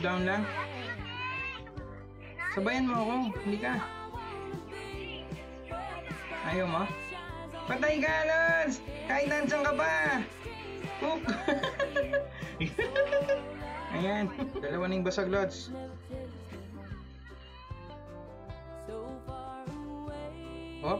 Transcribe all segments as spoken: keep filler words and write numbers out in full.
down lang. Sabayan mo ako. Hindi ka. Ayaw mo? Patay ka, Lods! Kahit nandiyan ka pa! Cook! Ayan. Dalawa na yung basag, Lods. Hop.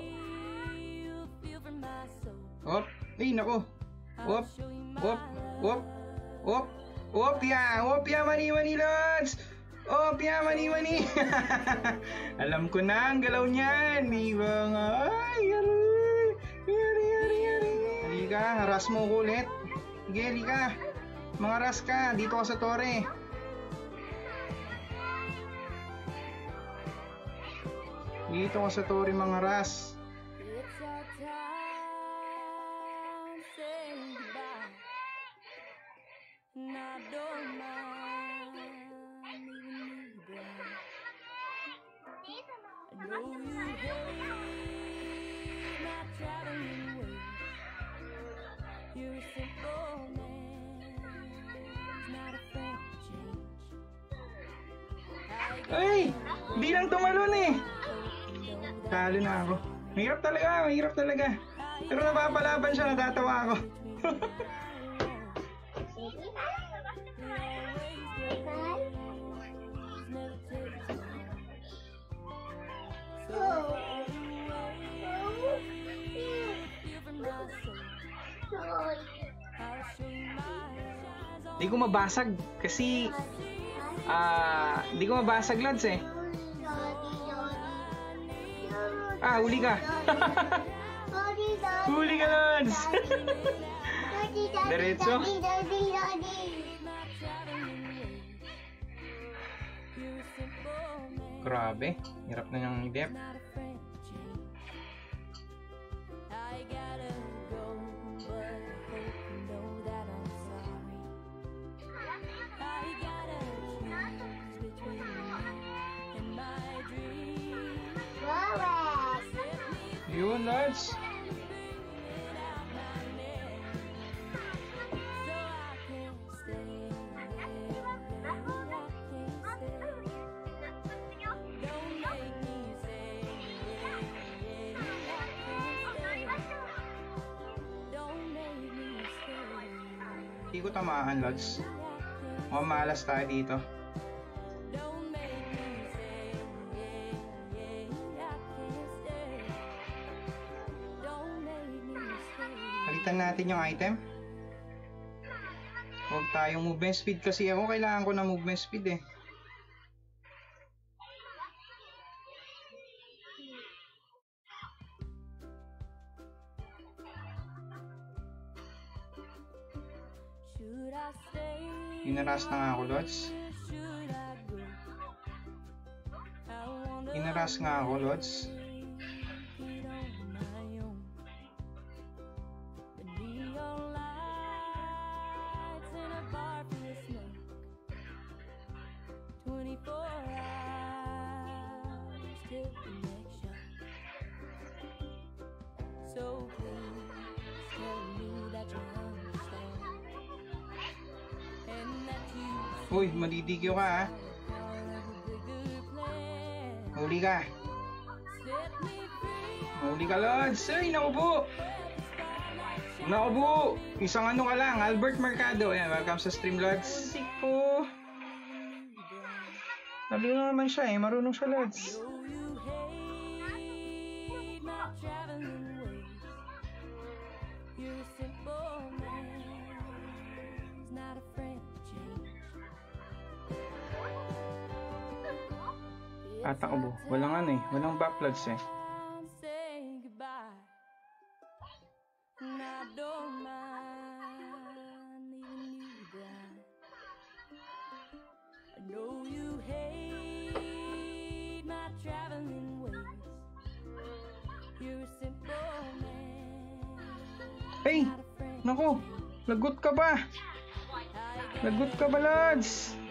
Hop. Ay, naku. Hop. Hop. Hop. Hop. Hopya. Hopya, mani-mani, Lods. Hopya, mani-mani. Alam ko na ang galaw niyan. Di ba nga? Ay, yari. Yari, yari, yari. Halika, haras mo ko ulit. Sige, halika. Mangaras ka. Dito ka sa tore. Dito ka sa tore, mangaras. Ay! Hindi lang tumalon eh! Talo na ako. Mahirap talaga, mahirap talaga. Pero napapalaban siya, natatawa ako. Di ko mabasag kasi ah, uh, di ko mabasag, Lods eh. Ah, huli ka. Huli ka, Lods. Diretso. Grabe, hirap na niyang i-dep. Yun, Lods. Hindi ko tamaan, Lods. Mukhang malas tayo dito. Palitan natin yung item. Huwag tayong movement speed kasi ako kailangan ko na movement speed eh. Inaras na nga ako, Lods. Inaras nga ako, Lods. Uy, madidikyo ka ha. Huli ka. Huli ka, Lods. Ay, naku po. Naku po. Isang ano ka lang, Albert Mercado. Ayan, welcome sa stream, Lods. Sik po. Marunong naman siya eh. Marunong siya, Lods. Atakbo. Walang ano eh. Walang backlogs eh. Hey! Naku! Lagot ka ba? Lagot ka ba, Lods?